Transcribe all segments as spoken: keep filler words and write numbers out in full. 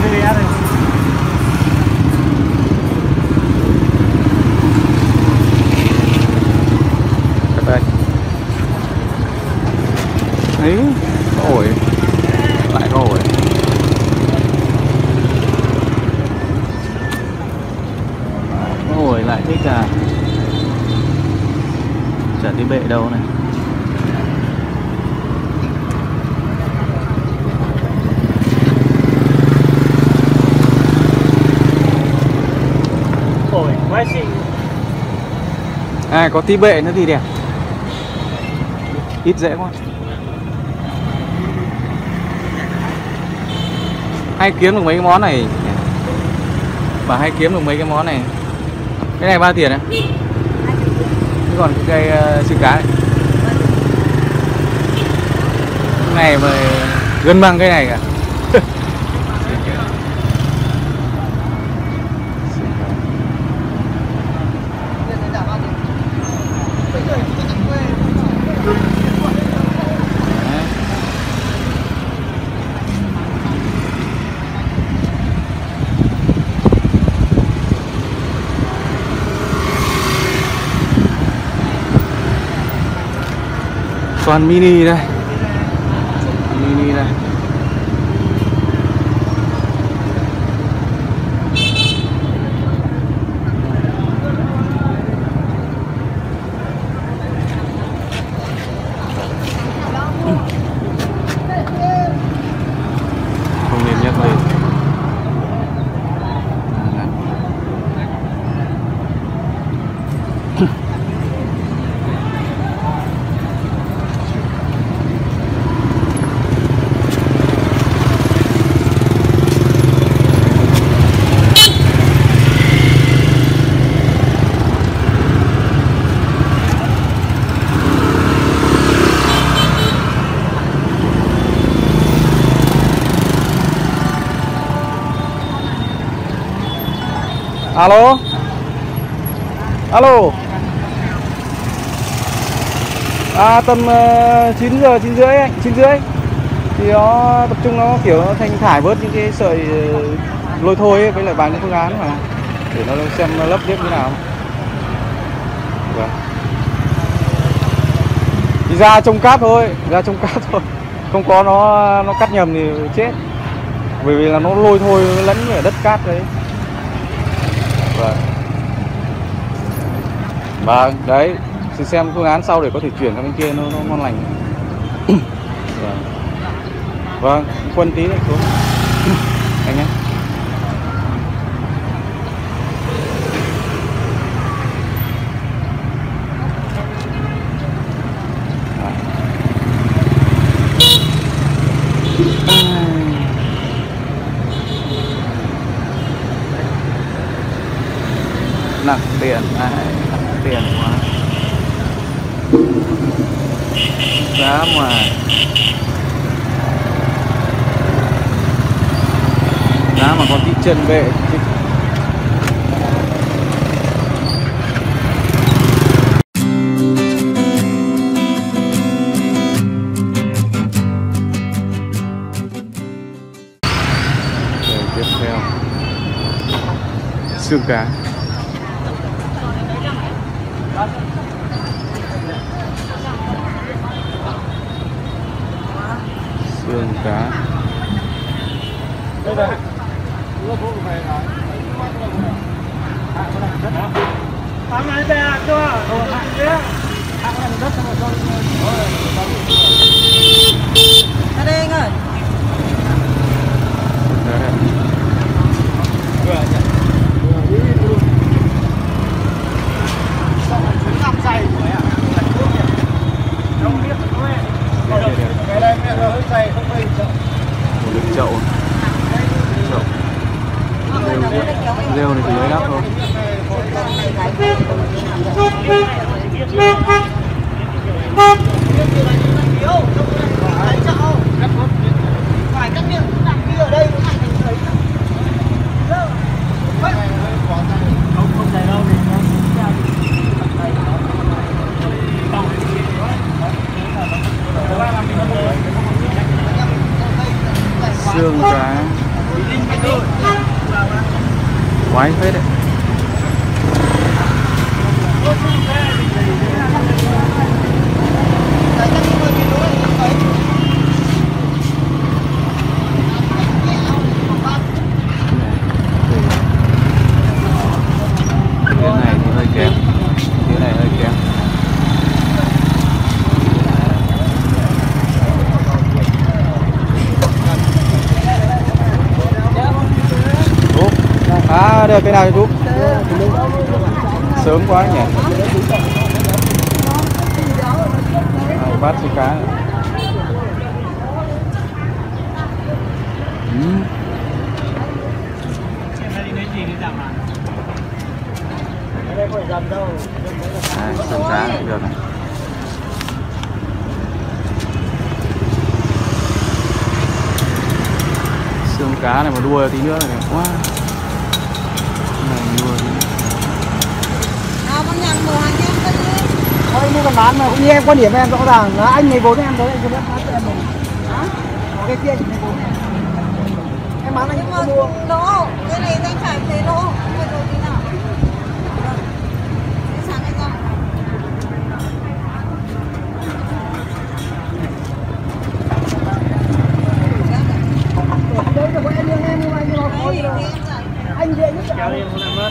bê ét này. Đây. Đấy, có ổi. Lại có ổi. Có ổi lại thích à. Chả thấy bệ đâu này. Ổi, quái xịn. À, có tí bệ nữa thì đẹp. Ít dễ quá. Hay kiếm được mấy cái món này. Bà hay kiếm được mấy cái món này. Cái này bao tiền á? Thế còn cái cây uh, xương cá này. Cái này mà gần bằng cái này cả. Toàn mini đây, mini đây. Không nên nhắc lên. Alo. Alo. À, tầm uh, chín giờ, chín rưỡi anh, chín rưỡi. Thì nó tập trung nó kiểu nó thanh thải bớt những cái sợi uh, lôi thôi ấy, với lại bàn những phương án mà để nó xem nó lấp tiếp như nào. Vâng. Thì ra trông cát thôi, ra trông cát thôi. Không có nó nó cắt nhầm thì chết. Bởi vì là nó lôi thôi nó lẫn ở đất cát đấy. Vâng. Vâng, đấy, thì xem phương án sau để có thể chuyển sang bên kia nó, nó ngon lành. Vâng. Vâng, quân tí này xuống. Anh nhé. Nặng tiền, à, nặng tiền quá. Giá mà giá mà có tí chân bệ chứ. Rồi tiếp theo xương cá. Xương cá. Tháng này bè chưa? Tháng này đất xong rồi. Ra đây anh ơi. Một đựng chậu. Chậu. Rêu này thì mới đắp thôi. Phải cắt miệng đặt đi ở đây nó thành thành thấy. Không không chạy đâu thì nó xương cá. Quái phết đấy. Cái này thì hơi kém, cái này hơi kém. Trúc. À, được cái nào Trúc? Sớm quá nhỉ. À, bát xí cá. Ừ. À, xương cá này được này. Xương cá này mà đua tí nữa này quá. Này đua tí. À, con nhằn mùa hàng em cái gì? Thôi mua còn bán mà cũng như em quan điểm em rõ ràng là anh mười bốn em tới anh không biết bán cho em mình. Hả? Cái kia chỉ mười bốn em. Em bán anh Nhưng mà không mua. lỗ, cái này anh phải thấy lỗ. Phải rồi tí nào? Cái sáng anh ra. Đấy là bọn em nhưng em nhưng mà anh nó khó Đấy, rồi. thì em giải. Anh dễ nhất Kéo đi không làm mất.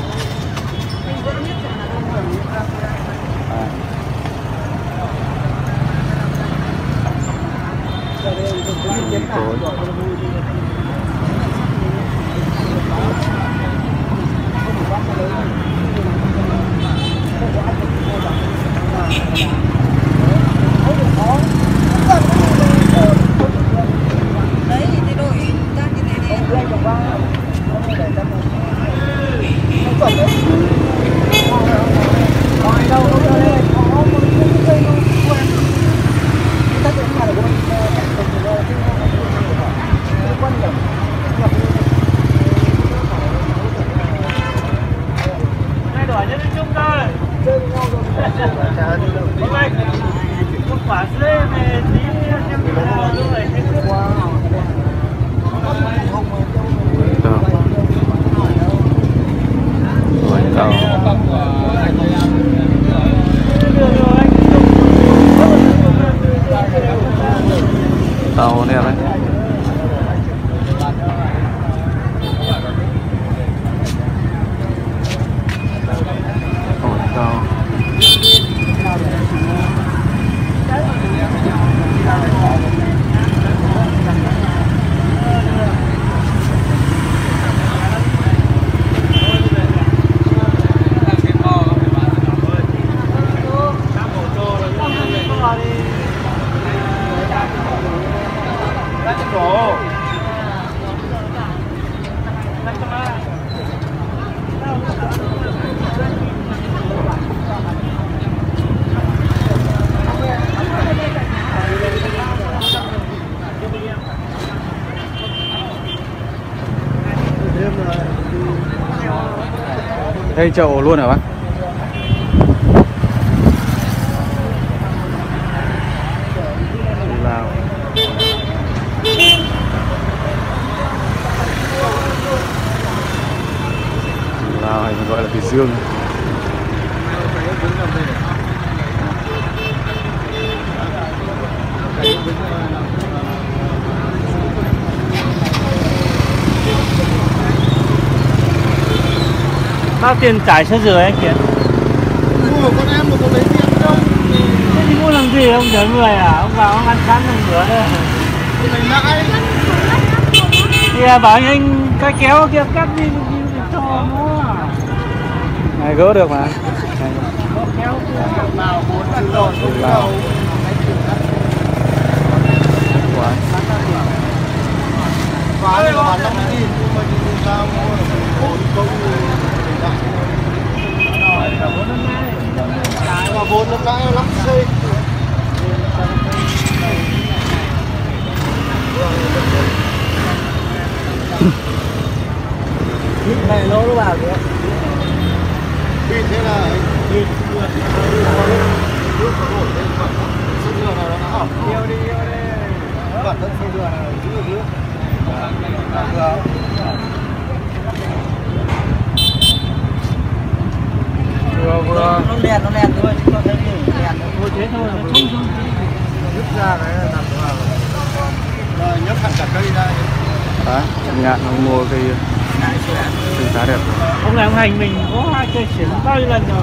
À. Tối. Đấy thì thay đổi ra như thế này. Thay đổi nhất đến chung thôi. Hôm nay một quả dê về tí xem nào rồi. Tàu. Tàu này đấy. Ôi tàu. Đây chậu luôn hả bác? Lào. Lào hay còn gọi là thủy dương. Bao tiền trải xe rửa anh Kiến? Mua con em mà có lấy tiền đâu. Thế thì mua làm gì ông chở người à? Ông vào ông ăn sẵn ông rửa đây. Này lãi. Thì à, bảo anh cái kéo kia cắt đi cho nó. Này gỡ được mà. Kéo kia. Vào bốn lần rồi không đâu. Quá. Bán này là bán năm mươi nghìn nhưng mà nhìn ra mua bốn công mà bốn năm lãi lắm xây. Này lỗ nó vào kìa. Bịt thế này. Bịt. Nước có nổi lên khoảng sân đường này nó hỏng. Yêu đi, yêu đi. Bản thân sân đường này giữ được nước. Vừa vừa. Nó lẹn nó lẹn thôi, chúng ta thấy lẹn Thôi thế thôi, nó冲冲. Rút ra cái đặt vào. Rồi nhấc hẳn cả cây ra. Đấy, nhạn nó mua cây cây giá đẹp rồi. Ông này ông hành mình có hai cây chuyển bao nhiêu lần rồi.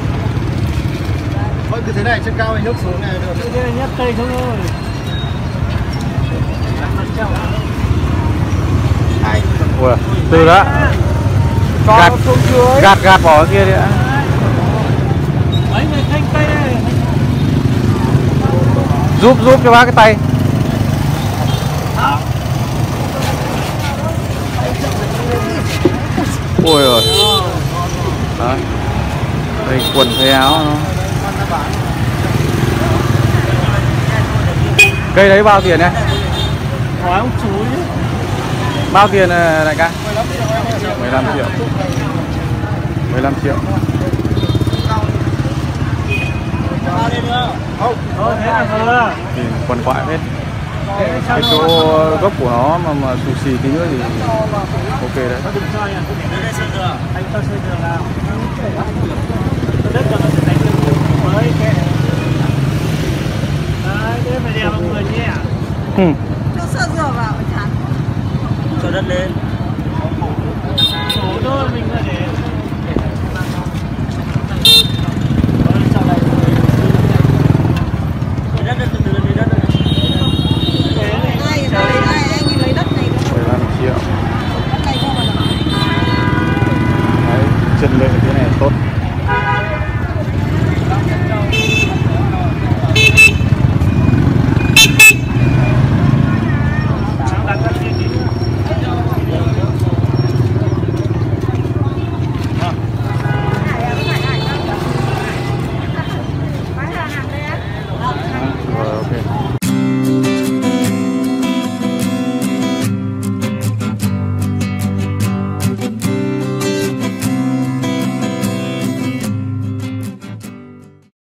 Thôi cứ thế này trên cao thì nhấc xuống này được. Thế này nhấc cây xuống thôi. Ui, từ đó gạt gạt gạt bỏ kia đi ạ. Mấy người thanh cây này. Giúp giúp cho bác cái tay. Ui rồi. Đấy. Đây quần thay áo nó. Cây đấy bao tiền này? Hỏi ông chú chứ. Bao tiền này, đại ca? mười lăm triệu. mười lăm triệu. Thôi thế là vừa. Thì quần quại hết. Cái chỗ gốc của nó mà mà xù xì tí nữa thì ok đấy. Đừng cho nha. Anh cho xây đường nào. Đất cho nó sẽ đánh được mới cái. Đấy, thế phải đeo mọi người nhé. Ừ. Nó sơ rửa vào chán. Cho đất lên. Đổ thôi mình là để